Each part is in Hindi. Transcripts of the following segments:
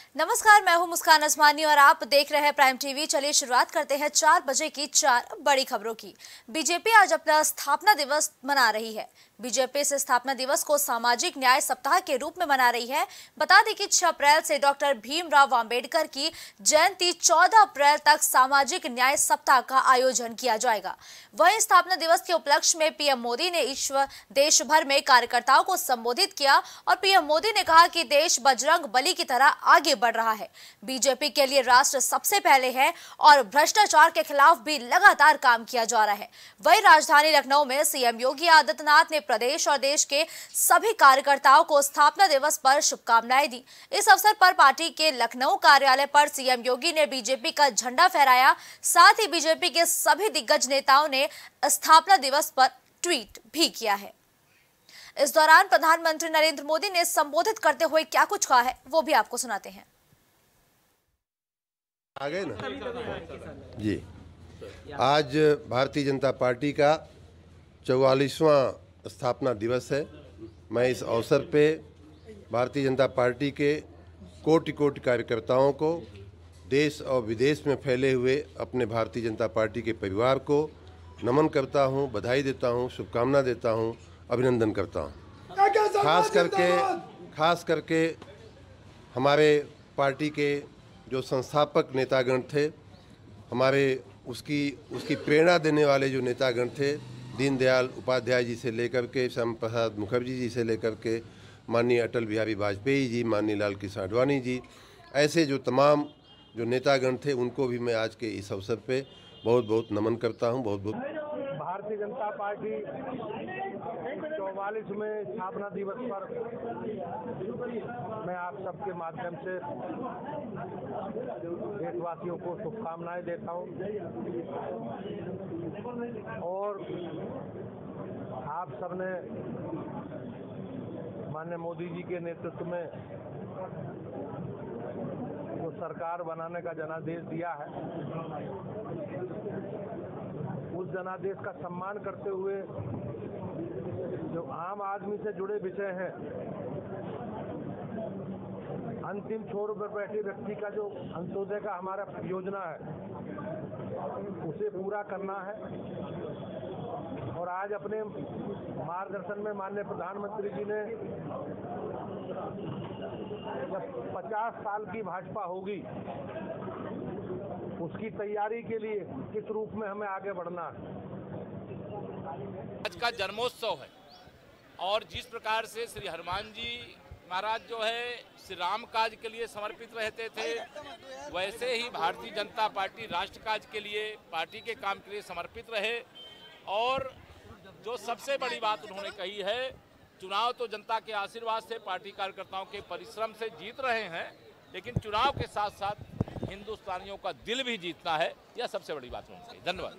नमस्कार, मैं हूं मुस्कान असमानी और आप देख रहे हैं प्राइम टीवी। चलिए शुरुआत करते हैं 4 बजे की 4 बड़ी खबरों की। बीजेपी आज अपना स्थापना दिवस मना रही है। बीजेपी इस स्थापना दिवस को सामाजिक न्याय सप्ताह के रूप में मना रही है। बता दें कि 6 अप्रैल से डॉक्टर भीमराव अंबेडकर की जयंती 14 अप्रैल तक सामाजिक न्याय सप्ताह का आयोजन किया जाएगा। वहीं स्थापना दिवस के उपलक्ष्य में पीएम मोदी ने देश भर में कार्यकर्ताओं को संबोधित किया और पीएम मोदी ने कहा कि देश बजरंग बली की तरह आगे बढ़ रहा है। बीजेपी के लिए राष्ट्र सबसे पहले है और भ्रष्टाचार के खिलाफ भी लगातार काम किया जा रहा है। वहीं राजधानी लखनऊ में सीएम योगी आदित्यनाथ ने प्रदेश और देश के सभी कार्यकर्ताओं को स्थापना दिवस पर शुभकामनाएं दी। इस अवसर पर पार्टी के लखनऊ कार्यालय पर सीएम योगी ने बीजेपी का झंडा फहराया। साथ ही बीजेपी के सभी दिग्गज नेताओं ने स्थापना दिवस पर ट्वीट भी किया है। इस दौरान प्रधानमंत्री नरेंद्र मोदी ने संबोधित करते हुए क्या कुछ कहा है, वो भी आपको सुनाते हैं। आ गए ना जी। आज भारतीय जनता पार्टी का 44वां स्थापना दिवस है। मैं इस अवसर पे भारतीय जनता पार्टी के कोटि कोटि कार्यकर्ताओं को, देश और विदेश में फैले हुए अपने भारतीय जनता पार्टी के परिवार को नमन करता हूं, बधाई देता हूं, शुभकामना देता हूं, अभिनंदन करता हूं। खास करके हमारे पार्टी के जो संस्थापक नेतागण थे, हमारे उसकी प्रेरणा देने वाले जो नेतागण थे, दीनदयाल उपाध्याय जी से लेकर के श्यामा प्रसाद मुखर्जी जी से लेकर के माननीय अटल बिहारी वाजपेयी जी, माननीय लाल कृष्ण आडवाणी जी, ऐसे जो तमाम जो नेतागण थे, उनको भी मैं आज के इस अवसर पे बहुत बहुत नमन करता हूं। बहुत भारतीय जनता पार्टी 44वें स्थापना दिवस पर मैं आप सबके माध्यम से देशवासियों को शुभकामनाएं देता हूं और आप सबने माननीय मोदी जी के नेतृत्व में जो सरकार बनाने का जनादेश दिया है, उस जनादेश का सम्मान करते हुए जो आम आदमी से जुड़े विषय हैं, अंतिम छोर पर बैठे व्यक्ति का जो अंत्योदय का हमारा योजना है, उसे पूरा करना है। और आज अपने मार्गदर्शन में माननीय प्रधानमंत्री जी ने जब 50 साल की भाजपा होगी, उसकी तैयारी के लिए किस रूप में हमें आगे बढ़ना है। आज का जन्मोत्सव है और जिस प्रकार से श्री हनुमान जी महाराज जो है श्री राम काज के लिए समर्पित रहते थे, वैसे ही भारतीय जनता पार्टी राष्ट्र काज के लिए, पार्टी के काम के लिए समर्पित रहे। और जो सबसे बड़ी बात उन्होंने कही है, चुनाव तो जनता के आशीर्वाद से, पार्टी कार्यकर्ताओं के परिश्रम से जीत रहे हैं, लेकिन चुनाव के साथ साथ हिंदुस्तानियों का दिल भी जीतना है। यह सबसे बड़ी बात उन्होंने कही। धन्यवाद।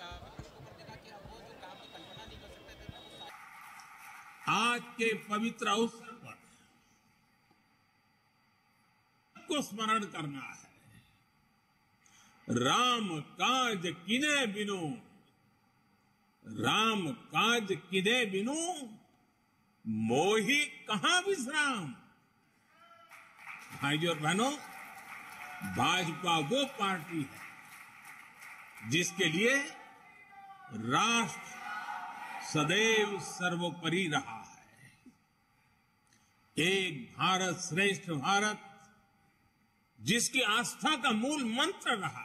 आज के पवित्र अवसर पर को स्मरण करना है। राम काज किने बिनु, राम काज किने बिनु, मोहि कहां विश्राम। भाइयों और बहनों, भाजपा वो पार्टी है जिसके लिए राष्ट्र सदैव सर्वोपरि रहा है। एक भारत श्रेष्ठ भारत जिसकी आस्था का मूल मंत्र रहा है।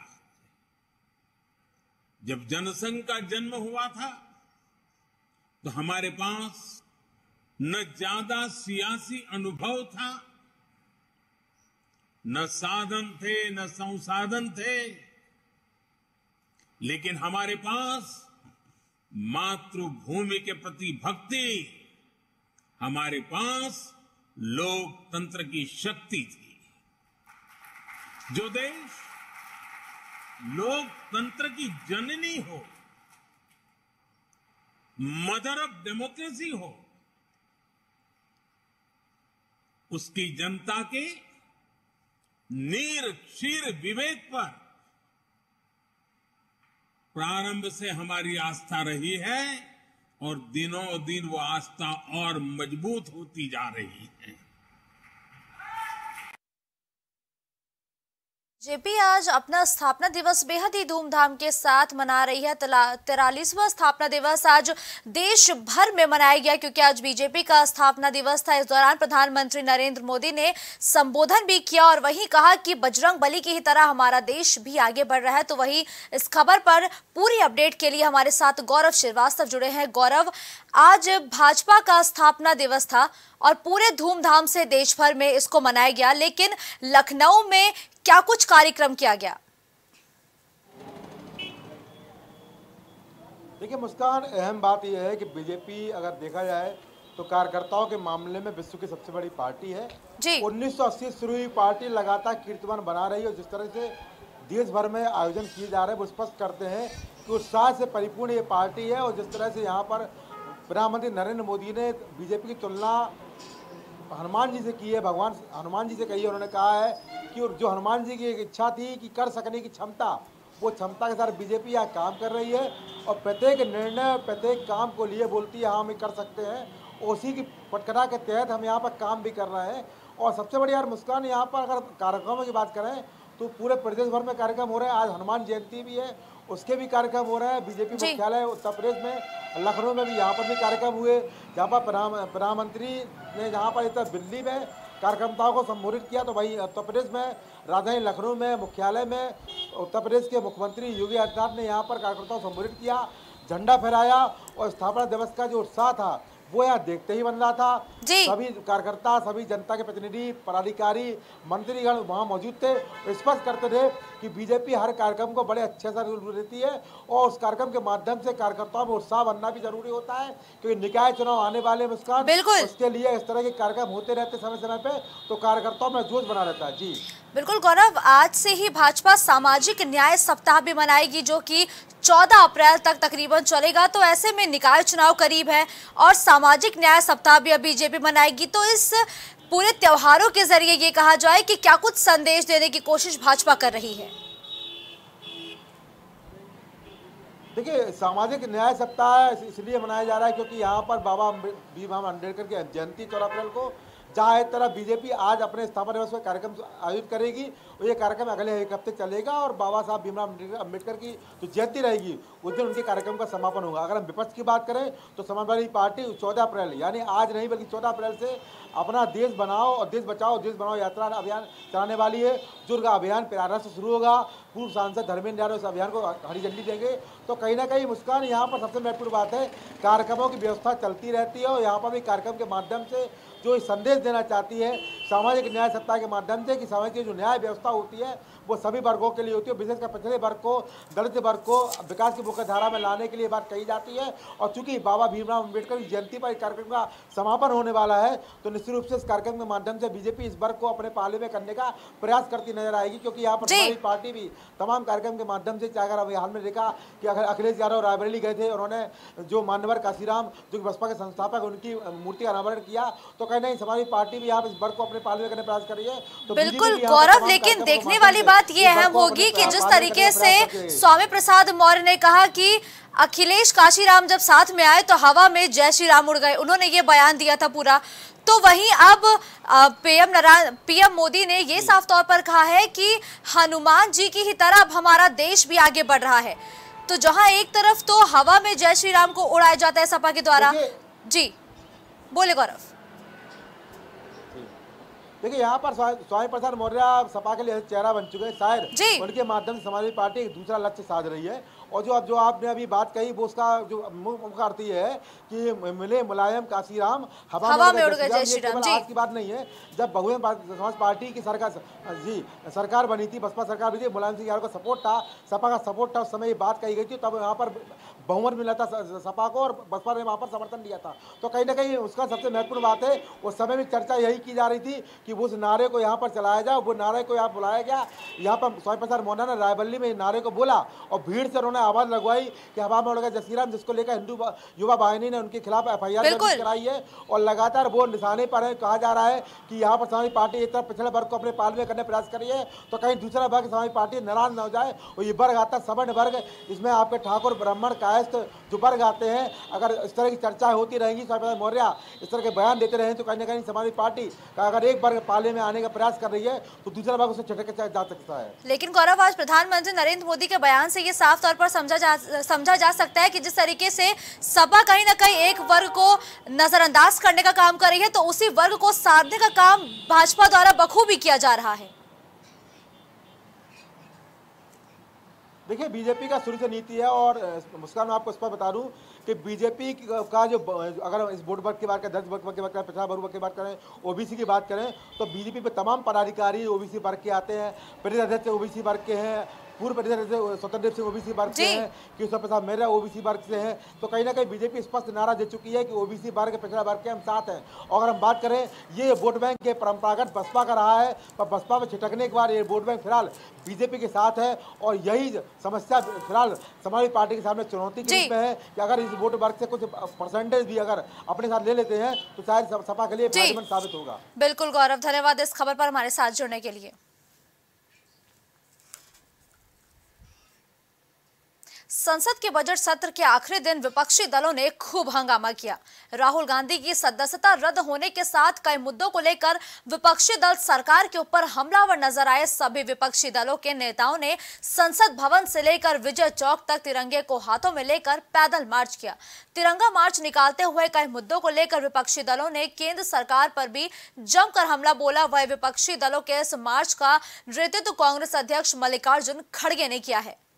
जब जनसंघ का जन्म हुआ था तो हमारे पास न ज्यादा सियासी अनुभव था, न साधन थे, न संसाधन थे, लेकिन हमारे पास मातृभूमि के प्रति भक्ति, हमारे पास लोकतंत्र की शक्ति थी। जो देश लोकतंत्र की जननी हो, मदर ऑफ डेमोक्रेसी हो, उसकी जनता के नीर क्षीर विवेक पर प्रारंभ से हमारी आस्था रही है और दिनों दिन वो आस्था और मजबूत होती जा रही है। बीजेपी आज अपना स्थापना दिवस बेहद ही धूमधाम के साथ मना रही है। 43वां स्थापना दिवस आज देश भर में मनाया गया क्योंकि आज बीजेपी का स्थापना दिवस था। इस दौरान प्रधानमंत्री नरेंद्र मोदी ने संबोधन भी किया और वहीं कहा कि बजरंग बली की ही तरह हमारा देश भी आगे बढ़ रहा है। तो वहीं इस खबर पर पूरी अपडेट के लिए हमारे साथ गौरव श्रीवास्तव जुड़े हैं। गौरव, आज भाजपा का स्थापना दिवस था और पूरे धूमधाम से देश भर में इसको मनाया गया, लेकिन लखनऊ में क्या कुछ कार्यक्रम किया गया? देखिए मुस्कान, अहम बात यह है कि बीजेपी अगर देखा जाए तो कार्यकर्ताओं के मामले में विश्व की सबसे बड़ी पार्टी है जी। 1980 शुरू हुई पार्टी लगातार कीर्तिमान बना रही है और जिस तरह से देश भर में आयोजन किए जा रहे हैं वो स्पष्ट करते हैं कि उत्साह से परिपूर्ण ये पार्टी है। और जिस तरह से यहाँ पर प्रधानमंत्री नरेंद्र मोदी ने बीजेपी की तुलना हनुमान जी से की है, भगवान हनुमान जी से कही है। उन्होंने कहा है कि जो हनुमान जी की एक इच्छा थी कि कर सकने की क्षमता, वो क्षमता के साथ बीजेपी यहाँ काम कर रही है और प्रत्येक निर्णय, प्रत्येक काम को लिए बोलती है हाँ हम कर सकते हैं। उसी की पटकथा के तहत हम यहाँ पर काम भी कर रहे हैं। और सबसे बड़ी यार मुस्कान, यहाँ पर अगर कार्यक्रमों की बात करें तो पूरे प्रदेश भर में कार्यक्रम हो रहे हैं। आज हनुमान जयंती भी है, उसके भी कार्यक्रम हो रहे हैं। बीजेपी मुख्यालय उत्तर प्रदेश में लखनऊ में भी यहाँ पर भी कार्यक्रम हुए, जहाँ पर प्रधानमंत्री ने जहाँ पर इधर दिल्ली में कार्यकर्ताओं को संबोधित किया, तो वहीं उत्तर प्रदेश में राजधानी लखनऊ में मुख्यालय में उत्तर प्रदेश के मुख्यमंत्री योगी आदित्यनाथ ने यहाँ पर कार्यकर्ताओं को संबोधित किया, झंडा फहराया और स्थापना दिवस का जो उत्साह था वो यहाँ देखते ही बन रहा था। सभी कार्यकर्ता, सभी जनता के प्रतिनिधि, पदाधिकारी, मंत्रीगण वहाँ मौजूद थे। स्पष्ट करते थे कि बीजेपी हर कार्यक्रम को बड़े अच्छे से लेती है और उस कार्यक्रम के माध्यम से कार्यकर्ताओं में उत्साह बनना भी जरूरी होता है क्योंकि निकाय चुनाव आने वाले मुस्कान, उसके लिए इस तरह के कार्यक्रम होते रहते समय समय पे, तो कार्यकर्ताओं में जोश बना रहता है। जी बिल्कुल गौरव, आज से ही भाजपा सामाजिक न्याय सप्ताह भी मनाएगी जो कि 14 अप्रैल तक तकरीबन चलेगा। तो ऐसे में निकाय चुनाव करीब है और सामाजिक न्याय सप्ताह भी अब बीजेपी मनाएगी। तो इस पूरे त्योहारों के जरिए ये कहा जाए कि क्या कुछ संदेश देने की कोशिश भाजपा कर रही है? देखिए, सामाजिक न्याय सप्ताह इसलिए मनाया जा रहा है क्योंकि यहाँ पर बाबा भीमराव अम्बेडकर की जयंती 14 अप्रैल को, जहाँ एक तरफ बीजेपी आज अपने स्थापना दिवस पर कार्यक्रम आयोजित करेगी और ये कार्यक्रम अगले एक हफ्ते चलेगा और बाबा साहब भीमराव अम्बेडकर की जो जयंती रहेगी उस दिन उनके कार्यक्रम का समापन होगा। अगर हम विपक्ष की बात करें तो समाजवादी पार्टी 14 अप्रैल यानी आज नहीं बल्कि 14 अप्रैल से अपना देश बनाओ और देश बचाओ, देश बनाओ यात्रा अभियान चलाने वाली है। जो अभियान प्रयागराज से शुरू होगा, पूर्व सांसद धर्मेंद्र यादव इस अभियान को हरी झंडी देंगे। तो कहीं ना कहीं मुस्कान, यहाँ पर सबसे महत्वपूर्ण बात है कार्यक्रमों की व्यवस्था चलती रहती है और यहाँ पर भी कार्यक्रम के माध्यम से जो संदेश देना चाहती है सामाजिक न्याय सप्ताह के माध्यम से कि समाज की जो न्याय व्यवस्था होती है वो सभी वर्गों के लिए होती है, विशेषकर पिछड़े वर्ग को, दलित वर्ग को विकास की मुख्य धारा में लाने के लिए बात कही जाती है। और चूंकि बाबा भीमराव अम्बेडकर की जयंती पर इस कार्यक्रम का समापन होने वाला है तो निश्चित रूप से इस कार्यक्रम के माध्यम से बीजेपी इस वर्ग को अपने पाले में करने का प्रयास करती नजर आएगी क्योंकि यहाँ पर हमारी पार्टी भी तमाम कार्यक्रम के माध्यम से, अगर अभी हाल में देखा कि अगर अखिलेश यादव रायबरेली गए थे, उन्होंने जो मान्यवर काशीराम जो बसपा के संस्थापक उनकी मूर्ति का अनावरण किया, तो कहीं नहीं हमारी पार्टी भी यहाँ इस वर्ग को अपने पाले में करने का प्रयास कर रही है। तो बिल्कुल गौरव, लेकिन देखने वाली बात ये अहम होगी कि जिस तरीके से स्वामी प्रसाद मौर्य ने कहा कि अखिलेश काशीराम जब साथ में आए तो हवा में जय श्री राम उड़ गए, उन्होंने ये बयान दिया था पूरा। तो वहीं अब पीएम मोदी ने ये साफ तौर पर कहा है कि हनुमान जी की ही तरह अब हमारा देश भी आगे बढ़ रहा है। तो जहां एक तरफ तो हवा में जय श्री राम को उड़ाया जाता है सपा के द्वारा। जी बोले गौरव। देखिए, यहाँ पर स्वामी प्रसाद मौर्य सपा के लिए चेहरा बन चुके हैं, शायद उनके माध्यम से समाजवादी पार्टी एक दूसरा लक्ष्य साध रही है। और जो आपने अभी बात कही वो उसका जो मुख्य अर्थ ये है कि मिले मुलायम काशीराम हवा में उड़ गए जय श्री राम। आज की बात नहीं है, जब बहुजन समाज पार्टी की सरकार बनी थी, बसपा सरकार बनी थी, मुलायम सिंह यादव का सपोर्ट था, सपा का सपोर्ट था, उस समय ये बात कही गई थी, तब यहाँ पर बहुमत मिला था सपा को और बसपा ने वहाँ पर समर्थन दिया था। तो कहीं ना कहीं उसका सबसे महत्वपूर्ण बात है, उस समय में चर्चा यही की जा रही थी कि उस नारे को यहाँ पर चलाया जाए, वो नारे को यहाँ बुलाया गया। यहाँ पर स्वामी प्रसाद मौर्य ने रायबरेली में नारे को बोला और भीड़ से उन्होंने उन्होंने आवाज लगवाई कि हवा में उड़ गया जसीराम, जिसको लेकर हिंदू युवा वाहिनी ने उनके खिलाफ FIR दर्ज कराई है और लगातार वो निशाने पर है। कहा जा रहा है कि यहाँ पर समाजवादी पार्टी एक तरफ पिछड़े वर्ग को अपने पाल में करने का प्रयास कर रही है, तो कहीं दूसरा वर्ग समाजवादी पार्टी नाराज न हो जाए। और ये वर्ग आता है सवर्ण वर्ग, इसमें आपके ठाकुर, ब्राह्मण, कायस्थ जो वर्ग आते हैं। अगर इस तरह की चर्चा होती रहेगी, स्वामी मौर्य इस तरह के बयान देते रहे, तो कहीं ना कहीं समाजवादी पार्टी का अगर एक वर्ग पाले में आने का प्रयास कर रही है तो दूसरा वर्ग उसे झटक जा सकता है। लेकिन गौरव, आज प्रधानमंत्री नरेंद्र मोदी के बयान से ये साफ तौर पर समझा जा सकता है कि जिस तरीके से सपा कहीं ना कहीं एक वर्ग को नजरअंदाज करने का काम कर रही है, तो उसी वर्ग को साधने का काम भाजपा द्वारा बखूबी किया जा रहा है। देखिए, बीजेपी का शुरू से नीति है, और मुस्कान, मैं आपको इस पर बता दूं कि बीजेपी का जो, अगर इस वोट वर्ग की बात करें, दलित वर्ग की बात करें, पिछड़ा वर्ग की बात करें, ओबीसी की बात करें, तो बीजेपी पे तमाम पदाधिकारी ओबीसी वर्ग के आते हैं। प्रदेश अध्यक्ष ओबीसी वर्ग के हैं, पूर्व प्रदेश अध्यक्ष स्वतंत्र सिंह ओबीसी वर्ग से हैं, केशव प्रसाद मौर्य ओबीसी वर्ग से हैं। तो कहीं ना कहीं बीजेपी स्पष्ट नारा दे चुकी है कि ओबीसी वर्ग, पिछड़ा वर्ग के हम साथ हैं। और अगर हम बात करें, ये वोट बैंक के परंपरागत बसपा का रहा है, पर बसपा में छिटकने के बाद ये वोट बैंक फिलहाल बीजेपी के साथ है। और यही समस्या फिलहाल समाजवादी पार्टी के सामने चुनौती के रूप में है कि अगर इस वोट वर्ग से कुछ परसेंटेज भी अगर अपने साथ ले लेते हैं तो शायद सपा के लिए फायदेमंद साबित होगा। बिल्कुल गौरव, धन्यवाद इस खबर पर हमारे साथ जुड़ने के लिए। संसद के बजट सत्र के आखिरी दिन विपक्षी दलों ने खूब हंगामा किया। राहुल गांधी की सदस्यता रद्द होने के साथ कई मुद्दों को लेकर विपक्षी दल सरकार के ऊपर हमलावर नजर आए। सभी विपक्षी दलों के नेताओं ने संसद भवन से लेकर विजय चौक तक तिरंगे को हाथों में लेकर पैदल मार्च किया। तिरंगा मार्च निकालते हुए कई मुद्दों को लेकर विपक्षी दलों ने केंद्र सरकार पर भी जमकर हमला बोला। वह विपक्षी दलों के इस मार्च का नेतृत्व कांग्रेस अध्यक्ष मल्लिकार्जुन खड़गे ने किया है।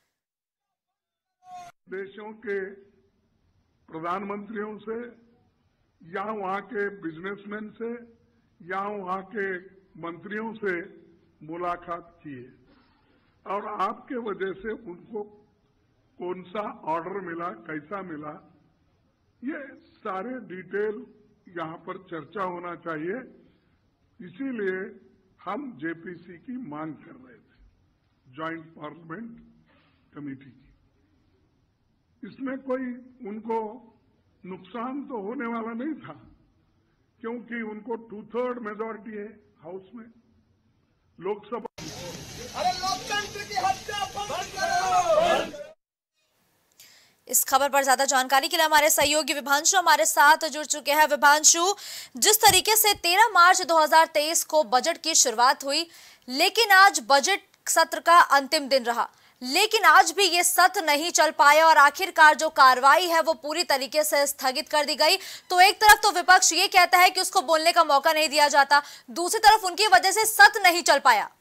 देशों के प्रधानमंत्रियों से या वहां के बिजनेसमैन से या वहां के मंत्रियों से मुलाकात किए, और आपके वजह से उनको कौन सा ऑर्डर मिला, कैसा मिला, ये सारे डिटेल यहां पर चर्चा होना चाहिए। इसीलिए हम जेपीसी की मांग कर रहे थे, ज्वाइंट पार्लियामेंट कमेटी की। इसमें कोई उनको नुकसान तो होने वाला नहीं था, क्योंकि उनको 2/3 मेजॉरिटी है हाउस में, लोकसभा। अरे लोकतंत्र की हत्या बंद करो। इस खबर पर ज्यादा जानकारी के लिए हमारे सहयोगी विभांशु हमारे साथ जुड़ चुके हैं। विभांशु, जिस तरीके से 13 मार्च 2023 को बजट की शुरुआत हुई, लेकिन आज बजट सत्र का अंतिम दिन रहा, लेकिन आज भी ये सत्र नहीं चल पाया और आखिरकार जो कार्रवाई है वो पूरी तरीके से स्थगित कर दी गई। तो एक तरफ तो विपक्ष ये कहता है कि उसको बोलने का मौका नहीं दिया जाता, दूसरी तरफ उनकी वजह से सत्र नहीं चल पाया।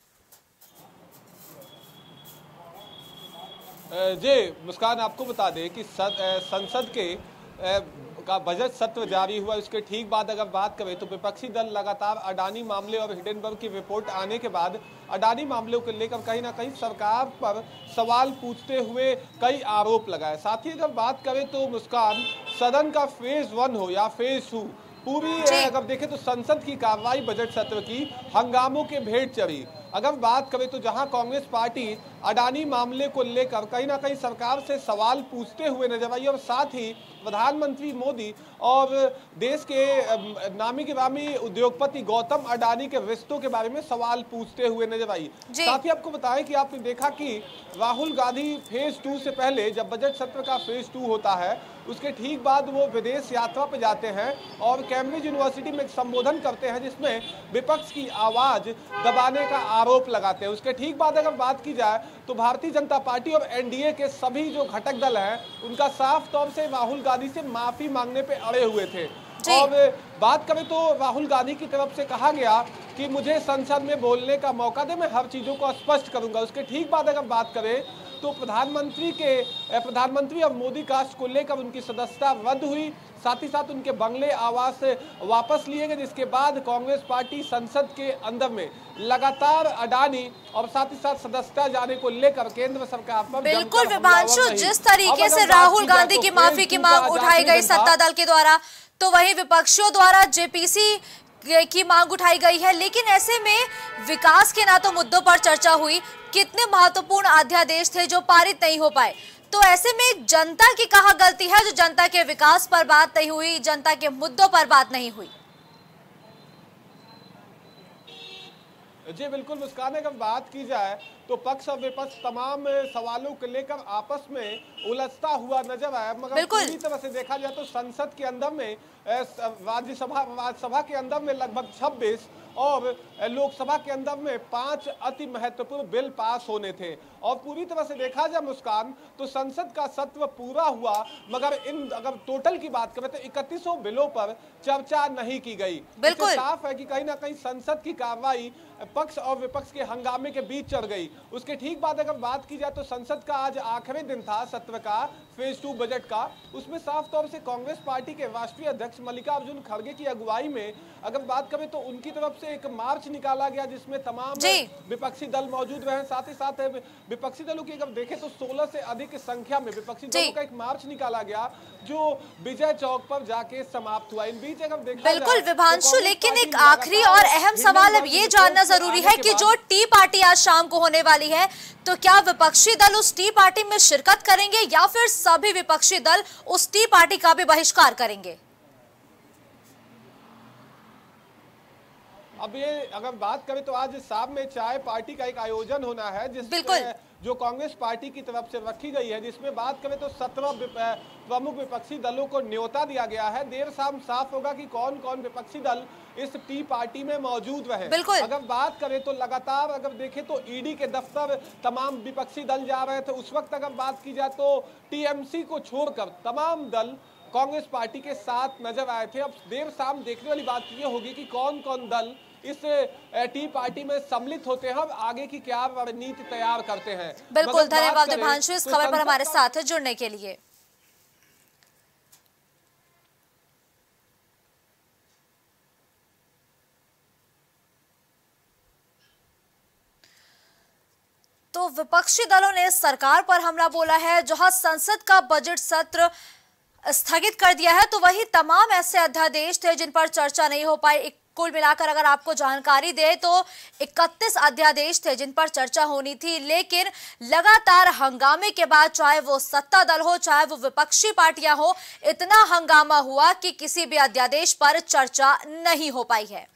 जी मुस्कान, आपको बता दें कि संसद के का बजट सत्र जारी हुआ, उसके ठीक बाद अगर बात करें तो विपक्षी दल लगातार अडानी मामले और हिडेनबर्ग की रिपोर्ट आने के बाद अडानी मामले को लेकर कहीं ना कहीं सरकार पर सवाल पूछते हुए कई आरोप लगाए। साथ ही अगर बात करें तो मुस्कान, सदन का फेज 1 हो या फेज 2, पूरी अगर देखें तो संसद की कार्रवाई बजट सत्र की हंगामों के भेंट चढ़ी। अगर बात करें तो जहां कांग्रेस पार्टी अडानी मामले को लेकर कहीं ना कहीं सरकार से सवाल पूछते हुए नजर आई, और साथ ही प्रधानमंत्री मोदी और देश के नामी गिरामी उद्योगपति गौतम अडानी के रिश्तों के बारे में सवाल पूछते हुए नजर आई। साथ ही आपको बताएं कि आपने देखा कि राहुल गांधी फेज 2 से पहले, जब बजट सत्र का फेज 2 होता है, उसके ठीक बाद वो विदेश यात्रा पर जाते हैं और कैम्ब्रिज यूनिवर्सिटी में एक संबोधन करते हैं जिसमें विपक्ष की आवाज दबाने का आरोप लगाते हैं। उसके ठीक बाद अगर बात की जाए तो भारतीय जनता पार्टी और एनडीए के सभी जो घटक दल हैं, उनका साफ तौर से राहुल गांधी से माफी मांगने पे अड़े हुए थे। और बात करें तो राहुल गांधी की तरफ से कहा गया कि मुझे संसद में बोलने का मौका दे, मैं हर चीजों को स्पष्ट करूंगा। उसके ठीक बाद अगर बात करें तो प्रधानमंत्री और मोदी कास्ट को लेकर उनकी सदस्यता रद्द हुई, साथ ही साथ उनके बंगले आवास वापस लिए गए, जिसके बाद कांग्रेस पार्टी संसद के अंदर में लगातार अडानी और साथ ही साथ सदस्यता जाने को लेकर केंद्र सरकार पर बिल्कुल विभांशु, जिस तरीके से राहुल गांधी की माफी की मांग उठाई गई सत्ता दल के द्वारा, तो वहीं विपक्षियों द्वारा जेपीसी की मांग उठाई गई है। लेकिन ऐसे में विकास के ना तो मुद्दों पर चर्चा हुई, कितने महत्वपूर्ण अध्यादेश थे जो पारित नहीं हो पाए। तो ऐसे में जनता की कहाँ गलती है जो जनता के विकास पर बात नहीं हुई, जनता के मुद्दों पर बात नहीं हुई? जी बिल्कुल मुस्कान, अगर बात की जाए तो पक्ष और विपक्ष तमाम सवालों को लेकर आपस में उलझता हुआ नजर आया, मगर पूरी तरह से देखा जाए तो संसद के अंदर में राज्यसभा के अंदर में लगभग 26 और लोकसभा के अंदर में 5 अति महत्वपूर्ण बिल पास होने थे। और पूरी तरह से देखा जाए मुस्कान तो संसद का सत्र पूरा हुआ, मगर अगर टोटल की बात करें तो 31 बिलों पर चर्चा नहीं की गई। बिल्कुल साफ है कि कहीं ना कहीं संसद की कार्रवाई पक्ष और विपक्ष के हंगामे के बीच चल गई। उसके ठीक बाद अगर बात की जाए तो संसद का आज आखिरी दिन था सत्र का, फेज 2 बजट का। उसमें साफ तौर से कांग्रेस पार्टी के राष्ट्रीय अध्यक्ष मल्लिकार्जुन खड़गे की अगुवाई में अगर बात करें तो उनकी तरफ से एक मार्च निकाला गया जिसमें तमाम विपक्षी दल मौजूद रहे। साथ ही साथ विपक्षी दलों की अगर देखें तो 16 से अधिक संख्या में विपक्षी दलों का एक मार्च निकाला गया जो विजय चौक पर जाके समाप्त हुआ। इन बीच अगर देखा बिल्कुल विभांशु, लेकिन एक आखिरी और अहम सवाल अब ये जानना जरूरी है कि जो टी पार्टी आज शाम को होने वाली है, तो क्या विपक्षी दल उस टी पार्टी में शिरकत करेंगे या फिर सभी विपक्षी दल उस टी पार्टी का भी बहिष्कार करेंगे? अब ये अगर बात करें तो आज शाम में चाय पार्टी का एक आयोजन होना है जिसमें जो कांग्रेस पार्टी की तरफ से रखी गई है, जिसमें बात करें तो 17 प्रमुख विपक्षी दलों को न्योता दिया गया है। देर शाम साफ होगा कि कौन कौन विपक्षी दल इस टी पार्टी में मौजूद रहे। अगर बात करें तो लगातार अगर देखें तो ईडी के दफ्तर तमाम विपक्षी दल जा रहे थे। उस वक्त अगर बात की जाए तो टीएमसी को छोड़कर तमाम दल कांग्रेस पार्टी के साथ नजर आए थे। अब देर शाम देखने वाली बात यह होगी कि कौन कौन दल इस टी पार्टी में सम्मिलित होते हैं, आगे की क्या रणनीति तैयार करते हैं। बिल्कुल धन्यवाद विभांशु इस खबर पर हमारे साथ जुड़ने के लिए। तो विपक्षी दलों ने सरकार पर हमला बोला है। जहां संसद का बजट सत्र स्थगित कर दिया है तो वही तमाम ऐसे अध्यादेश थे जिन पर चर्चा नहीं हो पाई। कुल मिलाकर अगर आपको जानकारी दे तो 31 अध्यादेश थे जिन पर चर्चा होनी थी, लेकिन लगातार हंगामे के बाद चाहे वो सत्ता दल हो चाहे वो विपक्षी पार्टियां हो, इतना हंगामा हुआ कि किसी भी अध्यादेश पर चर्चा नहीं हो पाई है।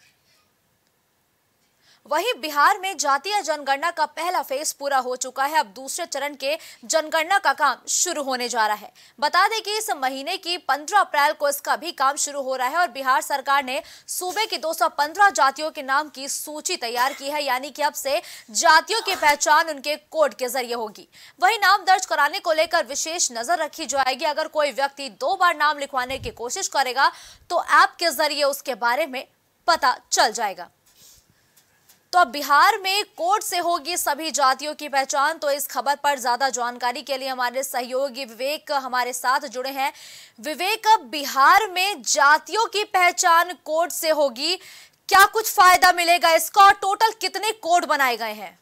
वहीं बिहार में जातीय जनगणना का पहला फेज पूरा हो चुका है। अब दूसरे चरण के जनगणना का काम शुरू होने जा रहा है। बता दें कि इस महीने की 15 अप्रैल को इसका भी काम शुरू हो रहा है और बिहार सरकार ने सूबे की 215 जातियों के नाम की सूची तैयार की है, यानी कि अब से जातियों की पहचान उनके कोड के जरिए होगी। वहीं नाम दर्ज कराने को लेकर विशेष नजर रखी जाएगी। अगर कोई व्यक्ति 2 बार नाम लिखवाने की कोशिश करेगा तो ऐप के जरिए उसके बारे में पता चल जाएगा। तो अब बिहार में कोड से होगी सभी जातियों की पहचान। तो इस खबर पर ज्यादा जानकारी के लिए हमारे सहयोगी विवेक हमारे साथ जुड़े हैं। विवेक, बिहार में जातियों की पहचान कोड से होगी, क्या कुछ फायदा मिलेगा इसका और टोटल कितने कोड बनाए गए हैं?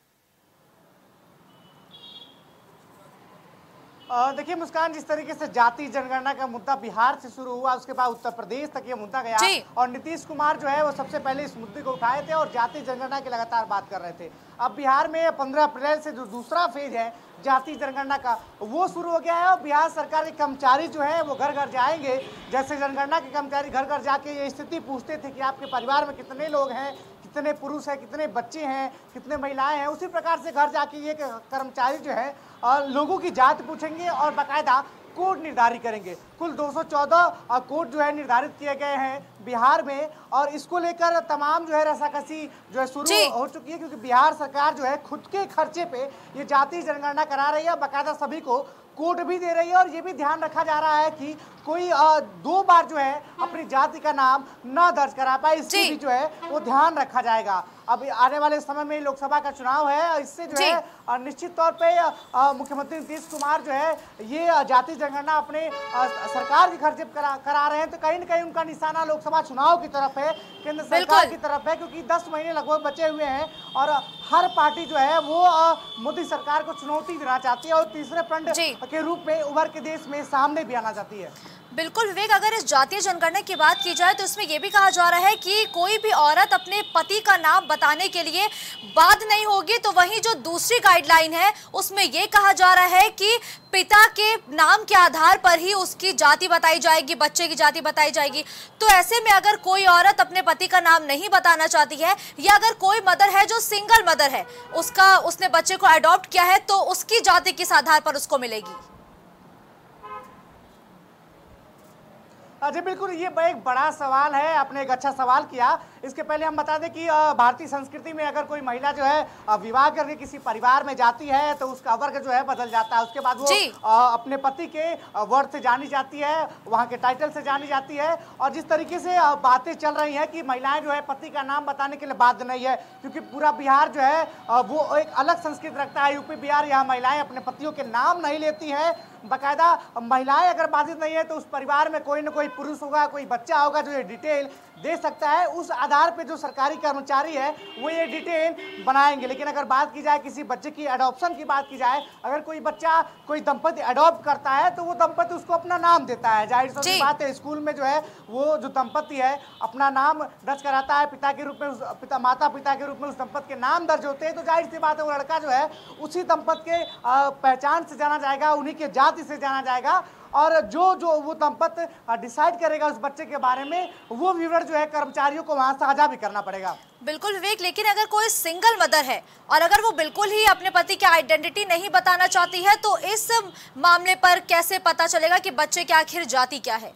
देखिए मुस्कान, जिस तरीके से जाति जनगणना का मुद्दा बिहार से शुरू हुआ उसके बाद उत्तर प्रदेश तक ये मुद्दा गया और नीतीश कुमार जो है वो सबसे पहले इस मुद्दे को उठाए थे और जाति जनगणना की लगातार बात कर रहे थे। अब बिहार में 15 अप्रैल से जो दूसरा फेज है जाति जनगणना का वो शुरू हो गया है और बिहार सरकार के कर्मचारी जो है वो घर घर जाएंगे। जैसे जनगणना के कर्मचारी घर घर जाके ये स्थिति पूछते थे कि आपके परिवार में कितने लोग हैं, कितने पुरुष हैं, कितने बच्चे हैं, कितने महिलाएं हैं, उसी प्रकार से घर जाके ये कर्मचारी जो है लोगों की जात पूछेंगे और बाकायदा कोड निर्धारित करेंगे। कुल 214 कोड जो है निर्धारित किए गए हैं बिहार में और इसको लेकर तमाम जो है रसाकसी जो है शुरू हो चुकी है, क्योंकि बिहार सरकार जो है खुद के खर्चे पे ये जाति जनगणना करा रही है, बाकायदा सभी को कोड भी दे रही है और ये भी ध्यान रखा जा रहा है कि कोई 2 बार जो है अपनी जाति का नाम न दर्ज करा पाए, इससे भी जो है वो ध्यान रखा जाएगा। अब आने वाले समय में लोकसभा का चुनाव है, इससे जो है निश्चित तौर पे मुख्यमंत्री नीतीश कुमार जो है ये जाति जनगणना अपने सरकार के खर्चे करा रहे हैं, तो कहीं न कहीं उनका निशाना लोकसभा चुनाव की तरफ है, केंद्र सरकार की तरफ है, क्योंकि 10 महीने लगभग बचे हुए हैं और हर पार्टी जो है वो मोदी सरकार को चुनौती देना चाहती है और तीसरे फ्रंट के रूप में उभर के देश में सामने भी आना चाहती है। बिल्कुल विवेक, अगर इस जातीय जनगणना की बात की जाए तो इसमें यह भी कहा जा रहा है कि कोई भी औरत अपने पति का नाम बताने के लिए बाध्य नहीं होगी। तो वहीं जो दूसरी गाइडलाइन है उसमें यह कहा जा रहा है कि पिता के नाम के आधार पर ही उसकी जाति बताई जाएगी, बच्चे की जाति बताई जाएगी। तो ऐसे में अगर कोई औरत अपने पति का नाम नहीं बताना चाहती है, या अगर कोई मदर है जो सिंगल मदर है, उसने बच्चे को अडॉप्ट किया है, तो उसकी जाति किस आधार पर उसको मिलेगी? जी बिल्कुल, ये एक बड़ा सवाल है, आपने एक अच्छा सवाल किया। इसके पहले हम बता दें कि भारतीय संस्कृति में अगर कोई महिला जो है विवाह करके किसी परिवार में जाती है तो उसका वर्ग जो है बदल जाता है। उसके बाद वो अपने पति के वर्ग से जानी जाती है, वहाँ के टाइटल से जानी जाती है। और जिस तरीके से बातें चल रही हैं कि महिलाएं जो है पति का नाम बताने के लिए बाध्य नहीं है, क्योंकि पूरा बिहार जो है वो एक अलग संस्कृति रखता है। यूपी बिहार, यहाँ महिलाएं अपने पतियों के नाम नहीं लेती हैं। बाकायदा महिलाएं अगर बाधित नहीं है तो उस परिवार में कोई ना कोई पुरुष होगा, कोई बच्चा होगा जो ये डिटेल दे सकता है। उस आधार पे जो सरकारी कर्मचारी है वो ये डिटेल बनाएंगे। लेकिन अगर बात की जाए किसी बच्चे की अडॉप्शन की बात की जाए, अगर कोई बच्चा कोई दंपति अडॉप्ट करता है तो वो दंपति उसको अपना नाम देता है। जाहिर सी बात है, स्कूल में जो है वो जो दंपति है अपना नाम दर्ज कराता है, पिता के रूप में माता पिता के रूप में उस दंपति के नाम दर्ज होते हैं। तो जाहिर सी बात है वो लड़का जो है उसी दंपति के पहचान से जाना जाएगा, उन्हीं के जाति से जाना जाएगा। और जो वो दंपति डिसाइड करेगा उस बच्चे के बारे में, वो विवरण जो है कर्मचारियों को वहां साझा भी करना पड़ेगा। बिल्कुल विवेक, लेकिन अगर कोई सिंगल मदर है और अगर वो बिल्कुल ही अपने पति की आइडेंटिटी नहीं बताना चाहती है, तो इस मामले पर कैसे पता चलेगा कि बच्चे की आखिर जाति क्या है?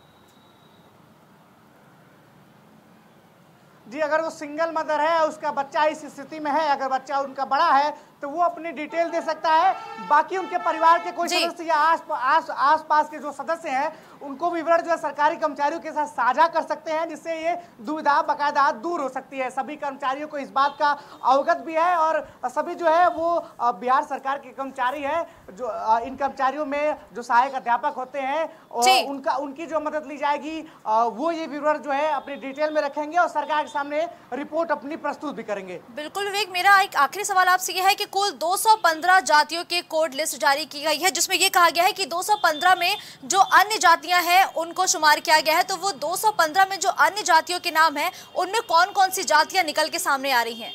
जी, अगर वो सिंगल मदर है, उसका बच्चा इस स्थिति में है, अगर बच्चा उनका बड़ा है तो वो अपनी डिटेल दे सकता है। बाकी उनके परिवार के कोई सदस्य या आस पास के जो सदस्य हैं उनको विवरण जो है सरकारी कर्मचारियों के साथ साझा कर सकते हैं, जिससे ये दुविधा बाकायदा दूर हो सकती है। सभी कर्मचारियों को इस बात का अवगत भी है और सभी जो है वो बिहार सरकार के कर्मचारी है। जो इन कर्मचारियों में जो सहायक अध्यापक होते हैं उनकी जो मदद ली जाएगी, वो ये विवरण जो है अपनी डिटेल में रखेंगे और सरकार के सामने रिपोर्ट अपनी प्रस्तुत भी करेंगे। बिल्कुल विवेक, मेरा एक आखिरी सवाल आपसे यह है कि कुल 215 जातियों की कोड लिस्ट जारी की गई है, जिसमें यह कहा गया है कि 215 में जो अन्य जातियां हैं उनको शुमार किया गया है। तो वो 215 में जो अन्य जातियों के नाम हैं उनमें कौन कौन सी जातियां निकल के सामने आ रही हैं?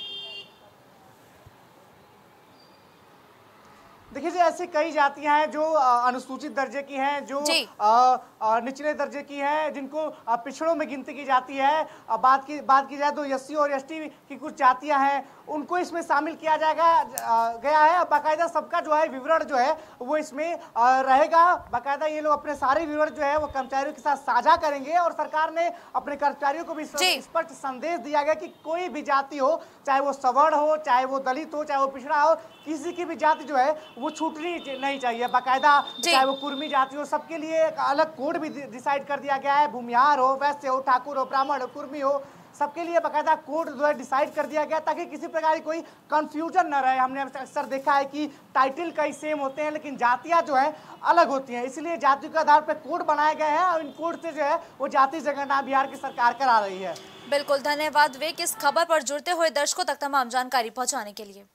देखिए जी, ऐसी कई जातियां हैं जो अनुसूचित दर्जे की हैं, जो निचले दर्जे की हैं, जिनको पिछड़ों में गिनती की जाती है। बात की जाए तो एससी और एसटी की कुछ जातियां हैं, उनको इसमें शामिल किया गया है। बाकायदा सबका जो है विवरण जो है वो इसमें रहेगा। बाकायदा ये लोग अपने सारे विवरण जो है वो कर्मचारियों के साथ साझा करेंगे और सरकार ने अपने कर्मचारियों को भी स्पष्ट संदेश दिया गया कि कोई भी जाति हो, चाहे वो सवर्ण हो, चाहे वो दलित हो, चाहे वो पिछड़ा हो, किसी की भी जाति जो है वो छूटनी नहीं चाहिए। बाकायदा चाहे वो कुर्मी जाति हो, सबके लिए एक अलग कोड भी डिसाइड कर दिया गया है। भूमिहार हो, वैश्य हो, ठाकुर हो, ब्राह्मण हो, कुर्मी हो, सबके लिए बाकायदा कोड जो है डिसाइड कर दिया गया ताकि किसी प्रकार की कोई कंफ्यूजन न रहे। हमने अक्सर देखा है कि टाइटल कई सेम होते हैं लेकिन जातियां जो है अलग होती हैं, इसलिए जाति के आधार पर कोड बनाए गए हैं और इन कोड से जो है वो जाति जनगणना बिहार की सरकार करा रही है। बिल्कुल, धन्यवाद विवेक इस खबर पर जुड़ते हुए दर्शकों तक तमाम जानकारी पहुंचाने के लिए।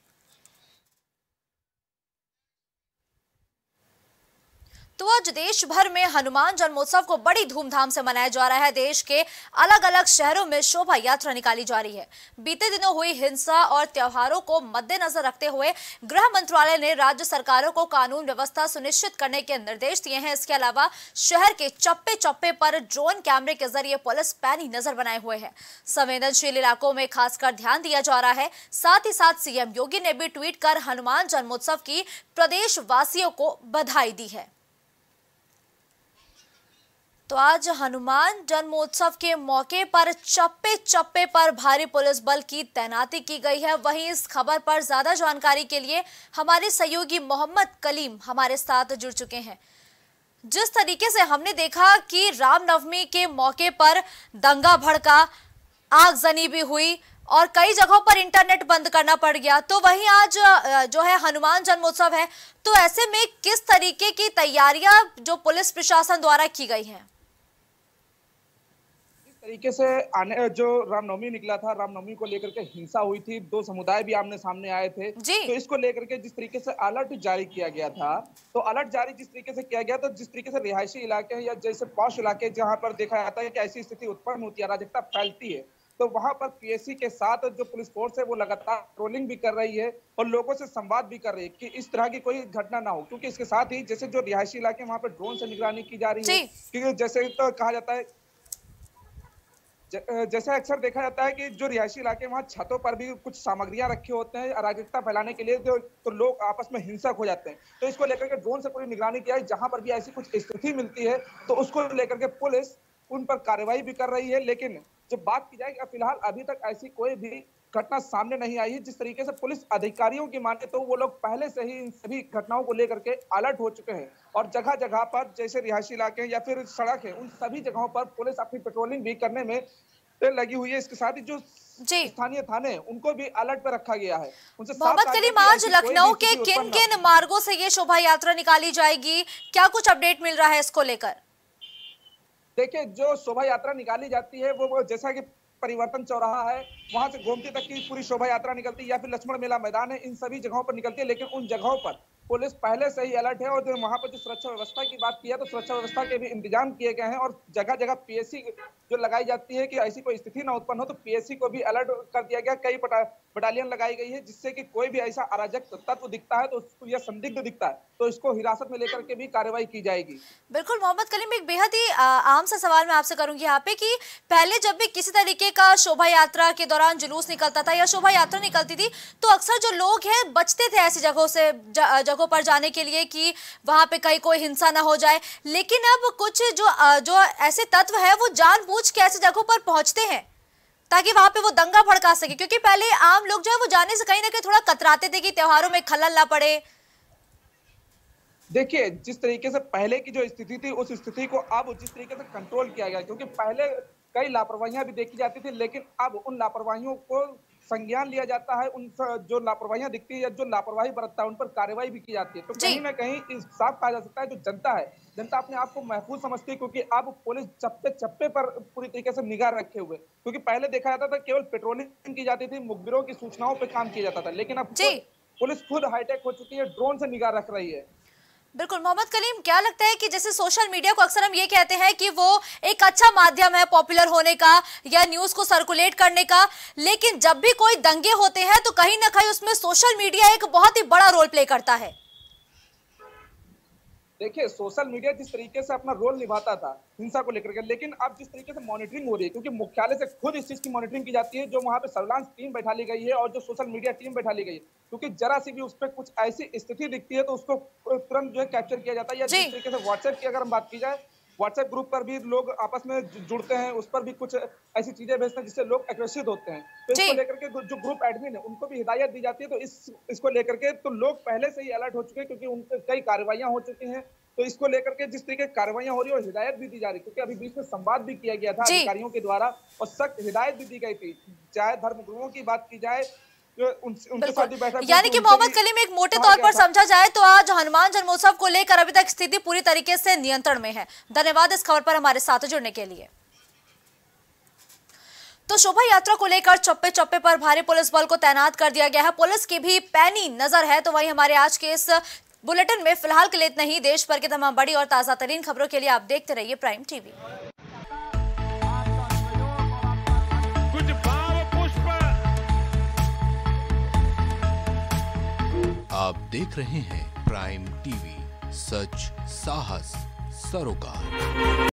तो आज देश भर में हनुमान जन्मोत्सव को बड़ी धूमधाम से मनाया जा रहा है। देश के अलग अलग शहरों में शोभा यात्रा निकाली जा रही है। बीते दिनों हुई हिंसा और त्योहारों को मद्देनजर रखते हुए गृह मंत्रालय ने राज्य सरकारों को कानून व्यवस्था सुनिश्चित करने के निर्देश दिए हैं। इसके अलावा शहर के चप्पे चप्पे पर ड्रोन कैमरे के जरिए पुलिस पैनी नजर बनाए हुए है। संवेदनशील इलाकों में खासकर ध्यान दिया जा रहा है। साथ ही साथ सीएम योगी ने भी ट्वीट कर हनुमान जन्मोत्सव की प्रदेश वासियों को बधाई दी है। तो आज हनुमान जन्मोत्सव के मौके पर चप्पे चप्पे पर भारी पुलिस बल की तैनाती की गई है। वहीं इस खबर पर ज्यादा जानकारी के लिए हमारे सहयोगी मोहम्मद कलीम हमारे साथ जुड़ चुके हैं। जिस तरीके से हमने देखा कि रामनवमी के मौके पर दंगा भड़का, आगजनी भी हुई और कई जगहों पर इंटरनेट बंद करना पड़ गया, तो वहीं आज जो है हनुमान जन्मोत्सव है, तो ऐसे में किस तरीके की तैयारियां जो पुलिस प्रशासन द्वारा की गई हैं? तरीके से जो रामनवमी निकला था, रामनवमी को लेकर के हिंसा हुई थी, दो समुदाय भी आमने सामने आए थे, तो इसको लेकर के जिस तरीके से अलर्ट जारी किया गया था, तो अलर्ट जारी जिस तरीके से किया गया, तो जिस तरीके से रिहायशी इलाके या जैसे पॉश इलाके जहां पर देखा जाता है कि ऐसी स्थिति उत्पन्न होती है, अराजकता फैलती है, तो वहां पर पीएससी के साथ जो पुलिस फोर्स है वो लगातार पेट्रोलिंग भी कर रही है और लोगों से संवाद भी कर रही है कि इस तरह की कोई घटना ना हो। क्योंकि इसके साथ ही जैसे जो रिहायशी इलाके वहां पर ड्रोन से निगरानी की जा रही है, क्योंकि जैसे तो कहा जाता है, जैसे अक्सर देखा जाता है कि जो रिहायशी इलाके वहाँ छतों पर भी कुछ सामग्रियां रखे होते हैं अराजकता फैलाने के लिए, तो लोग आपस में हिंसक हो जाते हैं। तो इसको लेकर के ड्रोन से पूरी निगरानी किया है, जहां पर भी ऐसी कुछ स्थिति मिलती है तो उसको लेकर के पुलिस उन पर कार्रवाई भी कर रही है। लेकिन जब बात की जाए फिलहाल अभी तक ऐसी कोई भी घटना सामने नहीं आई है। जिस तरीके से पुलिस अधिकारियों की माने तो वो लोग पहले से ही इन सभी घटनाओं को लेकर के अलर्ट हो चुके हैं और जगह जगह पर जैसे रिहायशी इलाके या फिर सड़क है, उन सभी जगहों पर पुलिस अपनी पेट्रोलिंग भी करने में लगी हुई है। इसके साथ ही जो स्थानीय थाने उनको भी अलर्ट पर रखा गया है। मोहम्मद कलीम, आज लखनऊ के किन किन मार्गों से ये शोभा यात्रा निकाली जाएगी, क्या कुछ अपडेट मिल रहा है इसको लेकर? देखिए, जो शोभा यात्रा निकाली जाती है वो जैसा कि परिवर्तन चौराहा है, वहां से गोमती तक की पूरी शोभा यात्रा निकलती है, या फिर लक्ष्मण मेला मैदान है, इन सभी जगहों पर निकलती है। लेकिन उन जगहों पर पुलिस पहले से ही अलर्ट है और जो वहां पर जो सुरक्षा व्यवस्था की बात की है तो सुरक्षा व्यवस्था के भी इंतजाम किए गए हैं और जगह जगह पीएससी जो लगाई जाती है कि ऐसी कोई स्थिति ना उत्पन्न हो, तो पीएससी को भी अलर्ट कर दिया गया। कई बटालियन लगाई गई है जिससे कि कोई भी ऐसा अराजक तत्व दिखता है तो उसको या संदिग्ध दिखता है तो इसको हिरासत में लेकर के भी कार्रवाई की जाएगी। बिल्कुल मोहम्मद कलीम, एक बेहद ही आम सा सवाल मैं आपसे करूंगी यहाँ पे कि पहले जब भी किसी तरीके का शोभा यात्रा के दौरान जुलूस निकलता था या शोभा यात्रा निकलती थी तो अक्सर जो लोग हैं बचते थे ऐसी जगहों पर जाने के लिए कि वहां पे कहीं कोई हिंसा ना हो जाए। लेकिन अब कुछ जो ऐसे तत्व है वो जानबूझ के ऐसी जगहों पर पहुंचते हैं ताकि वहां पे वो दंगा भड़का सके, क्योंकि पहले आम लोग जो है वो जाने से कहीं ना कहीं थोड़ा कतराते थे कि त्योहारों में खलल ना पड़े। देखिए, जिस तरीके से पहले की जो स्थिति थी उस स्थिति को अब जिस तरीके से कंट्रोल किया गया, क्योंकि पहले कई लापरवाहियां भी देखी जाती थी लेकिन अब उन लापरवाहियों को संज्ञान लिया जाता है, उन जो लापरवाहियां दिखती है या जो लापरवाही बरतता है उन पर कार्रवाई भी की जाती है। तो कहीं ना कहीं इस साफ कहा जा सकता है जो जनता है, जनता अपने आप को महफूज समझती है क्योंकि अब पुलिस चप्पे चप्पे पर पूरी तरीके से निगाह रखे हुए, क्योंकि पहले देखा जाता था केवल पेट्रोलिंग की जाती थी, मुखबिरों की सूचनाओं पर काम किया जाता था, लेकिन अब पुलिस खुद हाईटेक हो चुकी है, ड्रोन से निगाह रख रही है। बिल्कुल मोहम्मद कलीम, क्या लगता है कि जैसे सोशल मीडिया को अक्सर हम ये कहते हैं कि वो एक अच्छा माध्यम है पॉपुलर होने का या न्यूज को सर्कुलेट करने का, लेकिन जब भी कोई दंगे होते हैं तो कहीं ना कहीं उसमें सोशल मीडिया एक बहुत ही बड़ा रोल प्ले करता है। देखिए, सोशल मीडिया जिस तरीके से अपना रोल निभाता था हिंसा को लेकर के, लेकिन अब जिस तरीके से मॉनिटरिंग हो रही है, क्योंकि मुख्यालय से खुद इस चीज की मॉनिटरिंग की जाती है, जो वहां पे सर्विलांस टीम बैठा ली गई है और जो सोशल मीडिया टीम बैठा ली गई है, क्योंकि जरा सी भी उस पर कुछ ऐसी स्थिति दिखती है तो उसको तुरंत जो है कैप्चर किया जाता है। या जिस तरीके से व्हाट्सएप की अगर हम बात की जाए, व्हाट्सएप ग्रुप पर भी लोग आपस में जुड़ते हैं, उस पर भी कुछ ऐसी चीजें भेजते हैं जिससे लोग आकर्षित होते हैं, तो इसको लेकर के जो ग्रुप एडमिन है उनको भी हिदायत दी जाती है। तो इसको लेकर के तो लोग पहले से ही अलर्ट हो चुके हैं क्योंकि उनके कई कार्रवाइयां हो चुकी हैं, तो इसको लेकर के जिस तरीके की कार्रवाइयां हो रही है और हिदायत भी दी जा रही है, क्योंकि अभी बीच में संवाद भी किया गया था अधिकारियों के द्वारा और सख्त हिदायत भी दी गई थी। चाहे धर्मगुरुओं की बात की जाए, उनके साथ भी बैठक, यानी कि मोहम्मद कलीम एक मोटे तौर पर समझा जाए तो आज हनुमान जन्मोत्सव को लेकर अभी तक स्थिति पूरी तरीके से नियंत्रण में है। धन्यवाद इस खबर पर हमारे साथ जुड़ने के लिए। तो शोभा यात्रा को लेकर चप्पे चप्पे पर भारी पुलिस बल को तैनात कर दिया गया है, पुलिस की भी पैनी नजर है। तो वहीं हमारे आज के इस बुलेटिन में फिलहाल के लिए इतना ही। देश भर की तमाम बड़ी और ताजा तरीन खबरों के लिए आप देखते रहिए प्राइम टीवी। कुछ भाव पुष्प आप देख रहे हैं प्राइम टीवी, सच साहस सरोकार।